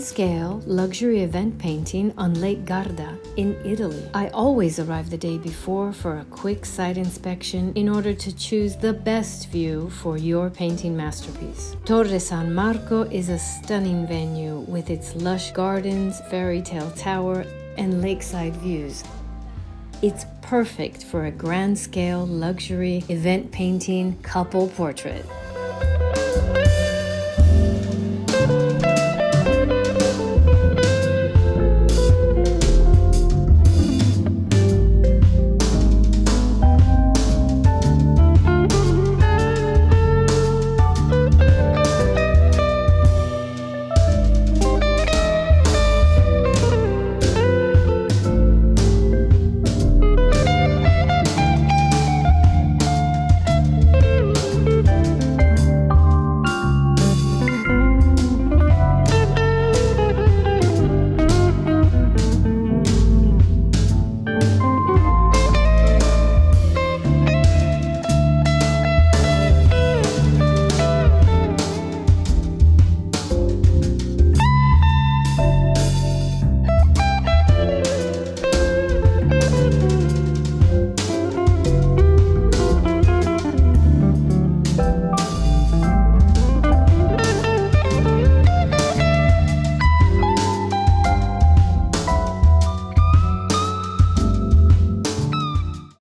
grand-scale luxury event painting on Lake Garda in Italy. I always arrive the day before for a quick site inspection in order to choose the best view for your painting masterpiece. Torre San Marco is a stunning venue with its lush gardens, fairytale tower, and lakeside views. It's perfect for a grand-scale luxury event painting couple portrait.